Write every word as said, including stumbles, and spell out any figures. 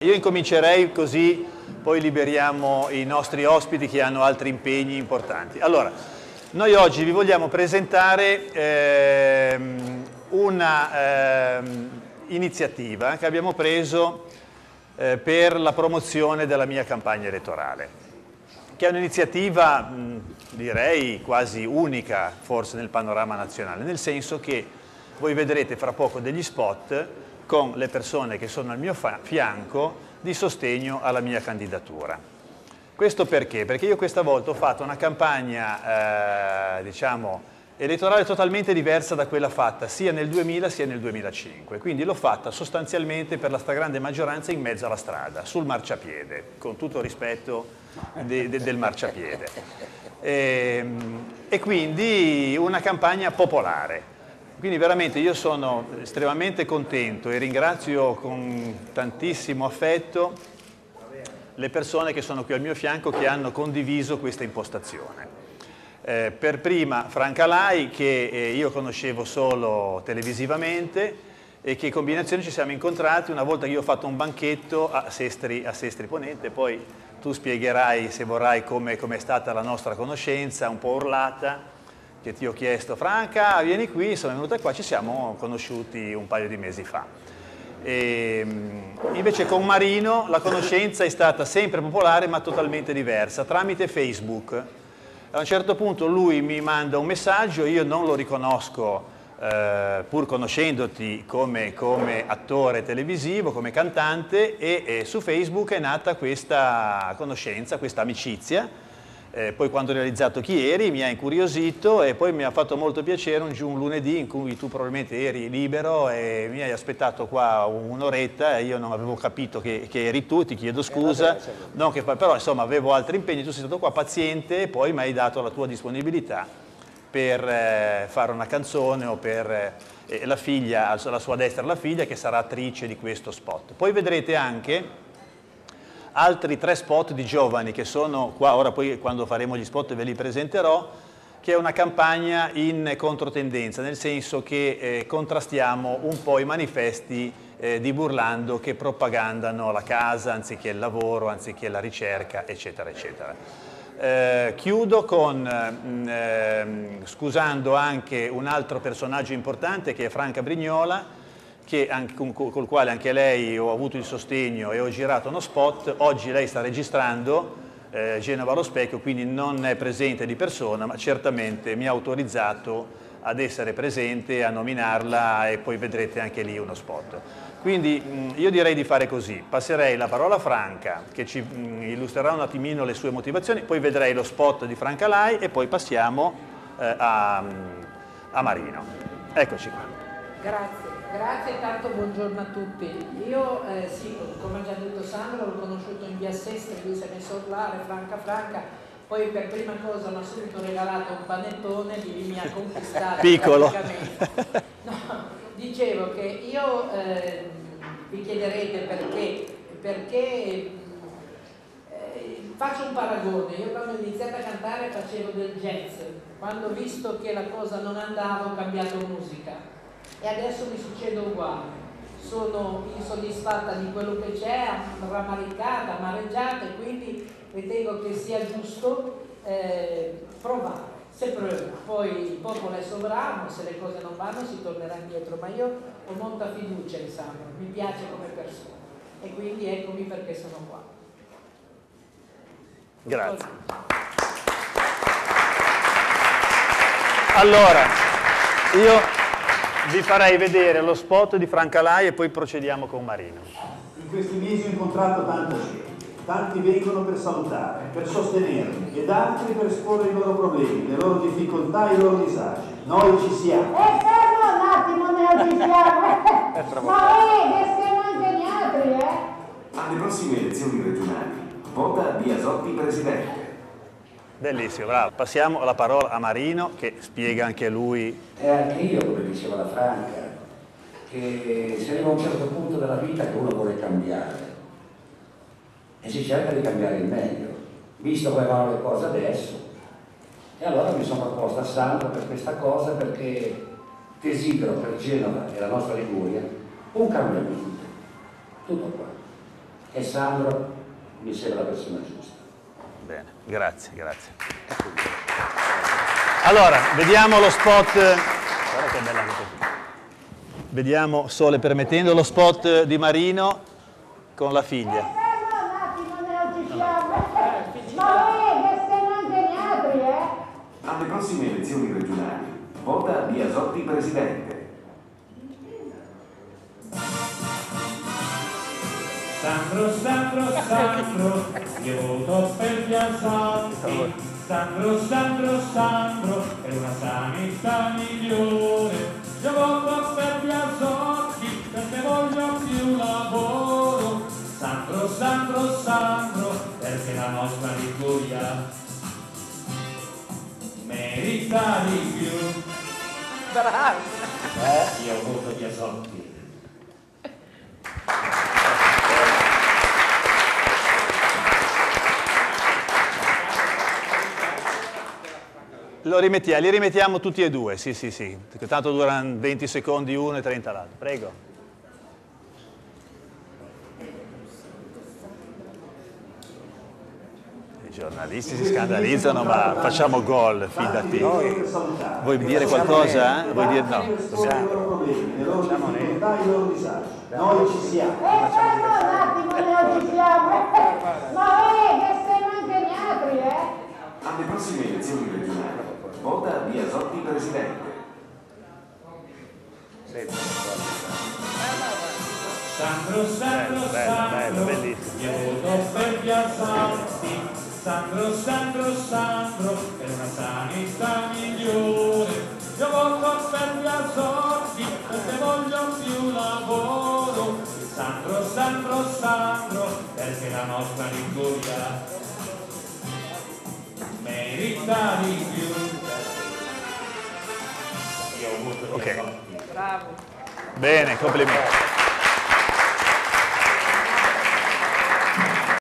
Io incomincerei così, poi liberiamo i nostri ospiti che hanno altri impegni importanti. Allora, noi oggi vi vogliamo presentare ehm, una ehm, iniziativa che abbiamo preso eh, per la promozione della mia campagna elettorale, che è un'iniziativa, direi, quasi unica forse nel panorama nazionale, nel senso che voi vedrete fra poco degli spot con le persone che sono al mio fianco di sostegno alla mia candidatura. Questo perché? Perché io questa volta ho fatto una campagna eh, diciamo, elettorale totalmente diversa da quella fatta sia nel duemila sia nel duemilacinque, quindi l'ho fatta sostanzialmente per la stragrande maggioranza in mezzo alla strada, sul marciapiede, con tutto il rispetto de, de, del marciapiede. E, e quindi una campagna popolare. Quindi veramente io sono estremamente contento e ringrazio con tantissimo affetto le persone che sono qui al mio fianco che hanno condiviso questa impostazione. Eh, per prima Franca Lai, che eh, io conoscevo solo televisivamente e che in combinazione ci siamo incontrati una volta che io ho fatto un banchetto a Sestri, a Sestri Ponente, poi tu spiegherai se vorrai come è stata la nostra conoscenza, un po' urlata, che ti ho chiesto, Franca, vieni qui, sono venuta qua, ci siamo conosciuti un paio di mesi fa. E, invece con Marino la conoscenza è stata sempre popolare ma totalmente diversa, tramite Facebook. A un certo punto lui mi manda un messaggio, io non lo riconosco eh, pur conoscendoti come, come attore televisivo, come cantante, e, e su Facebook è nata questa conoscenza, questa amicizia. Eh, poi quando ho realizzato chi eri mi ha incuriosito e poi mi ha fatto molto piacere un, un lunedì in cui tu probabilmente eri libero e mi hai aspettato qua un'oretta e io non avevo capito che, che eri tu, ti chiedo scusa, non che, però insomma avevo altri impegni, tu sei stato qua paziente e poi mi hai dato la tua disponibilità per eh, fare una canzone o per eh, la figlia, alla sua destra la figlia che sarà attrice di questo spot. Poi vedrete anche altri tre spot di giovani che sono qua, ora poi quando faremo gli spot ve li presenterò, che è una campagna in controtendenza, nel senso che eh, contrastiamo un po' i manifesti eh, di Burlando che propagandano la casa anziché il lavoro, anziché la ricerca, eccetera, eccetera. Eh, chiudo con, eh, scusando anche un altro personaggio importante che è Franca Brignola, che anche, con, col quale anche lei ho avuto il sostegno e ho girato uno spot. Oggi lei sta registrando eh, Genova allo Specchio, quindi non è presente di persona, ma certamente mi ha autorizzato ad essere presente e a nominarla e poi vedrete anche lì uno spot. Quindi mh, io direi di fare così, passerei la parola a Franca che ci mh, illustrerà un attimino le sue motivazioni, poi vedrei lo spot di Franca Lai e poi passiamo eh, a, a Marino. Eccoci qua. Grazie. Grazie, tanto buongiorno a tutti. Io, eh, sì, come ha già detto Sandro, l'ho conosciuto in via Sestri, lui si è messo a urlare, Franca Franca, poi per prima cosa mi ha subito regalato un panettone, lì mi ha conquistato. Piccolo. No, dicevo che io, eh, vi chiederete perché, perché eh, faccio un paragone. Io quando ho iniziato a cantare facevo del jazz, quando ho visto che la cosa non andava ho cambiato musica. E adesso mi succede uguale, sono insoddisfatta di quello che c'è, rammaricata, amareggiata e quindi ritengo che sia giusto eh, provare, se proviamo. Poi il popolo è sovrano, se le cose non vanno si tornerà indietro, ma io ho molta fiducia in Sandro, mi piace come persona e quindi eccomi perché sono qua. Grazie. Allora, io vi farei vedere lo spot di Franca Lai e poi procediamo con Marino. In questi mesi ho incontrato tanta gente, tanti vengono per salutare, per sostenermi ed altri per esporre i loro problemi, le loro difficoltà, i loro disagi. Noi ci siamo. E fermo un attimo, noi ci siamo. Ma eh, che siamo impegnati, eh? Alle prossime elezioni regionali, vota Biasotti presidente. Bellissimo, bravo. Passiamo la parola a Marino che spiega anche lui. E anche io, come diceva la Franca, che si arriva a un certo punto della vita che uno vuole cambiare e si cerca di cambiare il meglio, visto come vanno le cose adesso. E allora mi sono proposta a Sandro per questa cosa perché desidero per Genova e la nostra Liguria un cambiamento. Tutto qua. e Sandro mi sembra la persona giusta. Bene, grazie, grazie. Allora, vediamo lo spot. Guarda che bella anche così. Vediamo, sole permettendo, lo spot di Marino con la figlia. Eh, un attimo, non ci siamo. Ma vedi, siamo impegnati, eh? Alle prossime elezioni regionali, vota Biasotti presidente. Sandro, Sandro, Sandro, io voto per Biasotti. Sandro, Sandro, Sandro, è una sanità migliore. Io voto per Biasotti perché voglio più lavoro. Sandro, Sandro, Sandro, perché la nostra Liguria merita di più. Bravo! Eh, io voto Biasotti. Lo rimettiamo, li rimettiamo tutti e due, sì, sì, sì. Tanto durano venti secondi uno e trenta l'altro. Prego. I giornalisti si scandalizzano, ma facciamo gol, fidati. Vuoi dire qualcosa? Vuoi dire no? I loro problemi, le loro difficoltà, i loro disagi. Noi ci siamo. Eh, fermo un attimo, non ci siamo. Ma vedi, siamo impegnati, eh? Alle prossime elezioni regionali, vota Biasotti presidente. Sandro, Sandro, Bello, bello, Sandro, bello, bellissimo. io voto per Biasotti. Sandro, Sandro, Sandro, è una sanità migliore. Io voto per Biasotti perché voglio più lavoro. Sandro, Sandro, Sandro, perché la nostra Liguria merita di più. Io voto Ok. Biasotti. Bravo! Bene, complimenti.